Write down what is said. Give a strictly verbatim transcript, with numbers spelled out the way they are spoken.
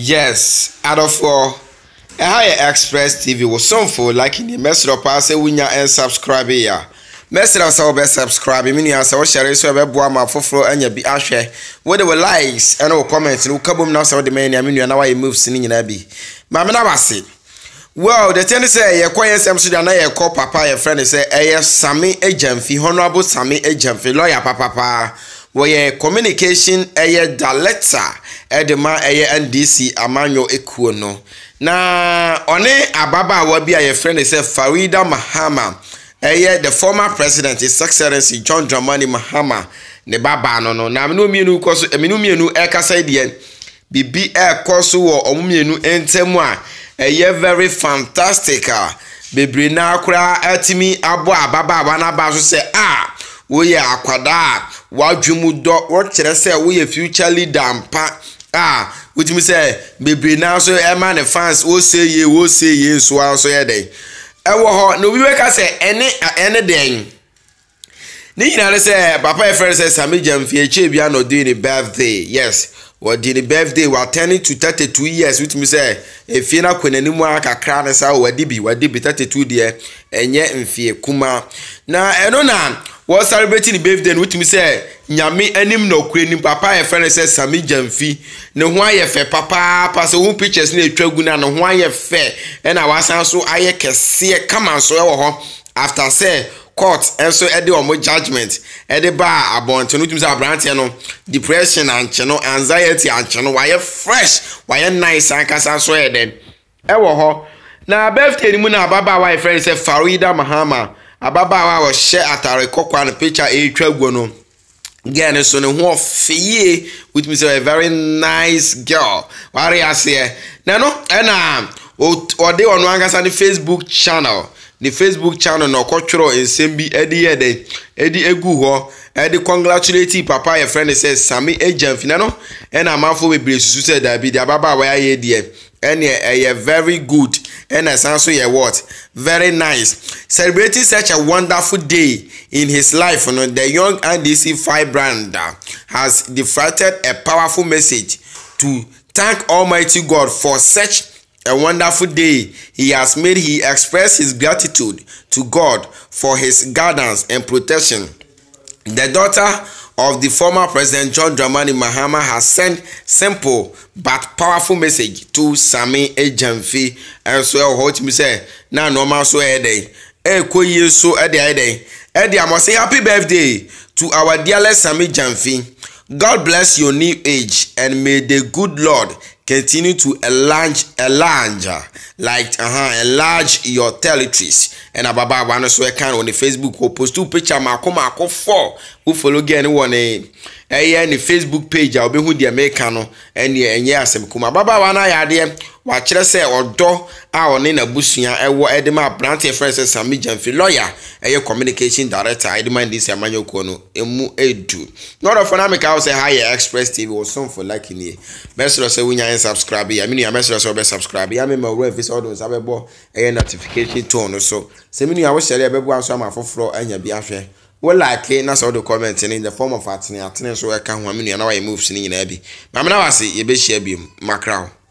Yes, out of four. A higher Express T V was some for liking the message of pass a winner and subscribe here. Message of our best subscribe, meaning as our share is over Boama for floor and your be ashe. Whether we likes and all comments, no carbon now so the man, I mean, you know, I move singing in a bee. Mamma Navasi. Well, the tenant say, a quiet Sam Sudan, I call Papa, a friend, say, a Sammy Ejamfi, Honorable Sammy Ejamfi, lawyer, Papa. Where communication eye director edema eye N D C Amanyo Ekuono na one ababa wa bia your friend say Farida Mahama eye the former president His Excellency John Dramani Mahama ne baba no no na menu mienu koso menu mienu e kasa die bibi e koso wo omumienu entemu a eye very fantastic bebre na akura atimi abo ababa wa na ba so say ah we ya akwada wadwumu do wo kire say we ya future leader ampa ah which me say bebre na so e ma ne fans wo say ye wo say ye so so ye den e wo ho no bi we ka say ene ene den ni nyina say papa e friend say Sammy Ejamfi eche bia no do ni birthday. Yes, what did the birthday we turning to thirty-two years which me say if you na kwenanimu akakra na sa wadi bi wadi bi thirty-two there enye mfie kuma na eno na we celebrating the birthday which me say nyame anim no kwenim papa e friend say Sammy Ejamfi ne ho aye fe papa pa so who pictures na etwagu na ne ho aye fe e na wasan so aye kese kama so e wo ho after say court and so ede omo judgment ede ba abonto no tumsa abrante no depression and cheno anxiety and cheno why fresh why nice and kasa so ede e wo ho na birthday ni mu na baba wa friend say Farida Mahama ababa wa wo share atare kokwa no picture e twagu no again so ne ho feye with me say a very nice girl wari ase na no na o de onu angasa ni Facebook channel the Facebook channel no kwotworo ensembi edi ede edi egu ho edi congratulate papa your friend says Sammy Ejamfi na no and amafo bebre susu say that be the ababa wa ye die and ye very good and as also ye what very nice celebrating such a wonderful day in his life. You know, the young N D C firebrand has diffused a powerful message to thank Almighty God for such a wonderful day he has made. He expressed his gratitude to God for his guidance and protection. The daughter of the former President John Dramani Mahama has sent simple but powerful message to Sammy Ejamfi. And so what me say na normal so e dey e ko yeso e dey e dey e dey am say happy birthday to our dearest Sammy Ejamfi. God bless your new age and may the good Lord continue to enlarge, enlarge, like uh-huh, enlarge your territories. And ababa one so I can on the Facebook or post two picture mako mako four who follow again one a eh the Facebook page I'll be who the Americano and the and yes kuma baba one I there watch say odo a on in a busua e wo edema branch friend say Sammy Ejamfi lawyer e communication director I demand this amanyo kono emu edu not of Anamica I say higher Express T V or some for liking here best say we nya subscribe I mean your message so be subscribe ya me my if all those abebo e notification tone so se me I wish share abebo anso am afoforo anya bi ahwe we like na so the comment in the form of atene atene so e ka ho amenu na why moves ni nyina bi ma me na wase ye be share bi makrao.